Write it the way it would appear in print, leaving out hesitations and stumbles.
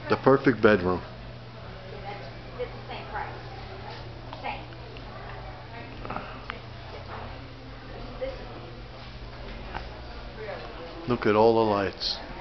The perfect bedroom. It's the same price. Same. Look at all the lights.